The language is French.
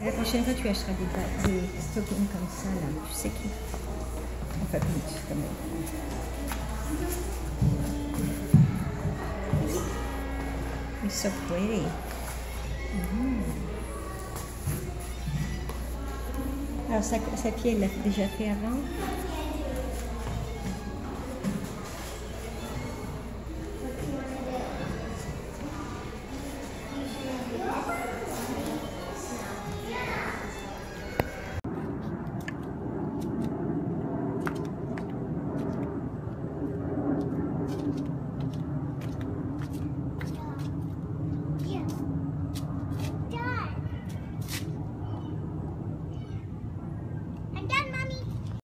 La prochaine fois, tu achèteras des stockings comme ça, là. Tu sais qui? Enfin, quand même. It's so pretty. Alors, sa pied, elle l'a déjà fait avant.